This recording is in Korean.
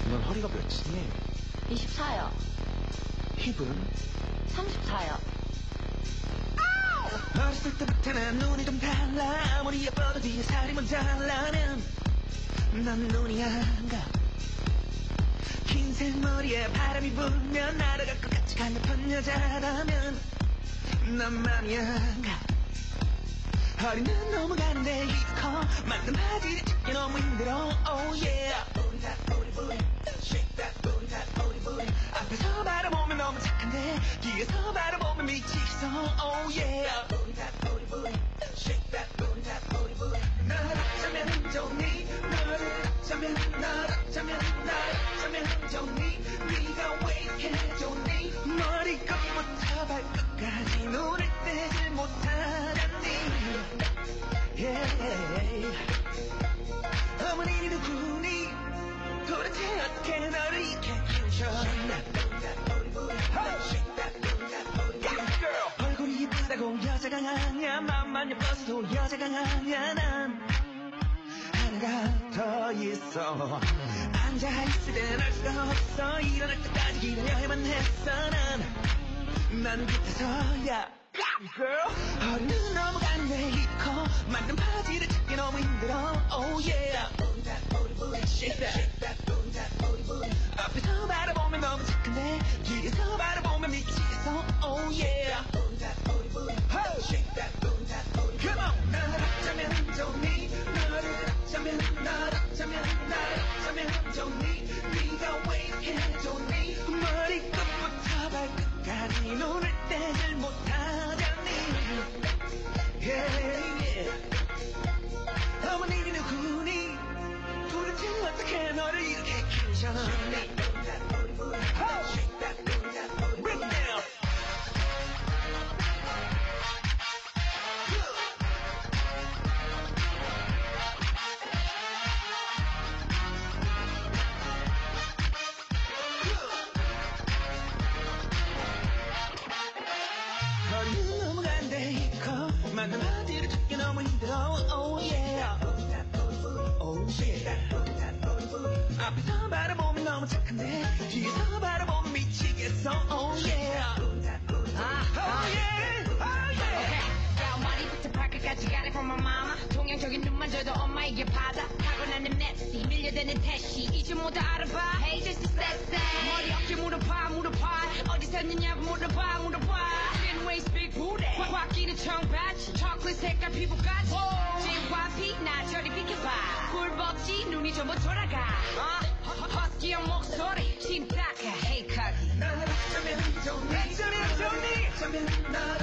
넌 허리가 몇이니? 24요. 힙은? 34요. 어렸을 때부터 난 눈이 좀 달라. 아무리 예뻐도 뒤에 살이 모자라면 난 눈이 안 가. 긴 생머리에 바람이 불면 날아갈 것 같이 강력한 여자라면 난 맘이 안 가. 허리는 넘어가는데 이커 맞는 바지를 찾기 너무 힘들어. Oh yeah. Shake that booty, that booty, booty. 앞에서 바라보면 너무 착한데 뒤에서 바라보면 미치겠어. Oh yeah. Shake that booty, that booty, booty. 날 어쩌면 좋니? 너를 어쩌면 날 어쩌면 날 어쩌면 좋니? 네가 왜 이렇게 좋니? 머리끝부터 발끝까지 눈을 떼질 못하잖니. Yeah. 어머니 누구니? 도대체 어떻게 너를 이렇게 키우셨나? 얼굴이 이쁘다고 여자가 아냐. 맘만 예뻐서도 여자가 아냐. 난 하나가 더 있어. 앉아있을 땐 알 수가 없어. 일어날 때까지 기다려야만 했어. 난 곁에서야 girl. 허리는 넘어가는데 이커 맞는 바지를 찾기 너무 힘들어. Oh yeah. Shake that. 앞에서 바라보면 너무 착한데 뒤에서 바라보면 미치겠어. Oh yeah. Shake that. Come on. 날 어쩌면 좋니? 너를 어쩌면 날 어쩌면 날 어쩌면 좋니? 네가 왜 이렇게 좋니? 머리끝부터 발끝까지 눈을 떼질 못하잖니. Yeah. 어머님이 누구니? 도대체 어떻게 너를 이렇게 키우셨니? Break it down. 허리는 넘어간데 이커 맞는 바지를 찾기 너무 힘들어. Oh yeah. Oh yeah. 앞에서 바라보면 너무 착한데 뒤에서 바라보면 미치겠어. Oh yeah. Oh yeah. Oh yeah. 머리부터 발끝까지 got it from my mama. 동양적인 눈만 줘도 엄마에게 받아. 타고나는 맵시 밀려드는 태시 이제 모두 알아봐. Hey this is sexy. 머리 어깨 물어봐 어디서 있느냐고 물어봐. Thin waist big booty. 확 끼는 청바지 초콜릿 색깔 피부까지. JYP 나 저리 비켜봐. 꿀벅지 눈이 전부 돌아가. 허스키한 목소리 침착해. Hey 거기 날 어쩌면 좋니? 어쩌면 날